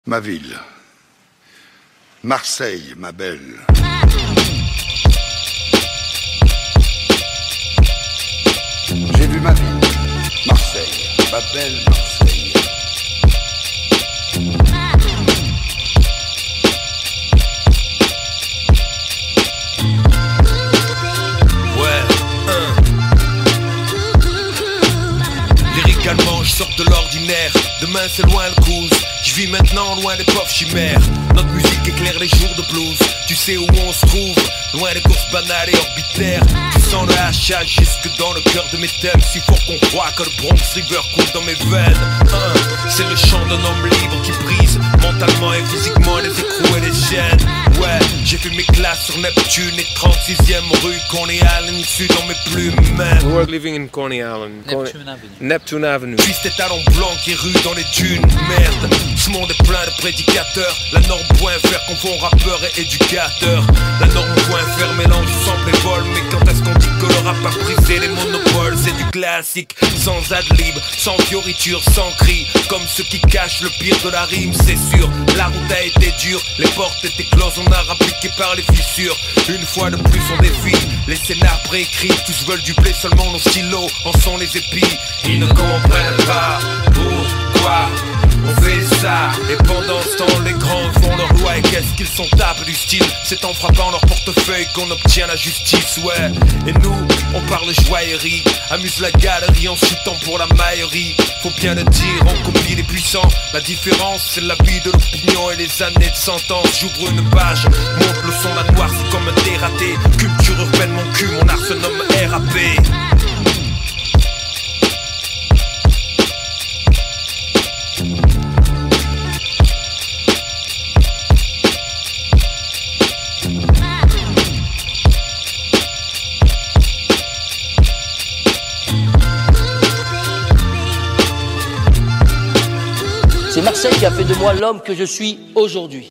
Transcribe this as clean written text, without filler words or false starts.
Ma ville, Marseille, ma belle. J'ai vu ma ville, Marseille, ma belle Marseille. Lyricalement, je sors de l'ordinaire. Demain c'est loin le cruise. Je vis maintenant loin des pauvres chimères. Notre musique éclaire les jours de blues. Tu sais où on se trouve, loin des courses banales et orbitaires. Tu sens le hachage jusque dans le cœur de mes thèmes. Si fort qu'on croit que le Bronx River coule dans mes veines. C'est le chant d'un homme libre qui brise mentalement et physiquement les écrous et les chaînes. Ouais, j'ai fait mes classes sur Neptune et 36e rue Coney Island. Suis dans mes plumes, man. We're living in Coney Island. Neptune Avenue. Puis cet talon blanc qui rue dans les dunes. Merde, ce monde est plein de prédicateurs. La norme point faire confond rappeur et éducateur. La norme point faire mélange sample et vol. Mais quand est-ce qu'on dit que le rap a brisé les monopoles? C'est du classique, sans ad-lib, sans fioriture, sans cri. Comme ceux qui cachent le pire de la rime, c'est sûr. La route a été dure, les portes étaient closes, on a rappliqué par les fissures. Une fois de plus on défile, les scénars préécrits. Tous veulent du blé, seulement nos stylos en sont les épis. Ils ne comprennent pas pourquoi on fait ça. Et pendant ce temps les grands font leur loi. Et qu'est-ce qu'ils sont tapés du style? C'est en frappant leur portefeuille qu'on obtient la justice, ouais. Et nous, on parle joaillerie, amuse la galerie en chutant pour la maillerie. Faut bien le dire, on copie les puissants. La différence c'est la vie de l'opinion et les années de sentence. J'ouvre une page, monte le son, la noire c'est comme un dératé. Culture urbaine, mon cul, mon art se nomme RAP. C'est Marseille qui a fait de moi l'homme que je suis aujourd'hui.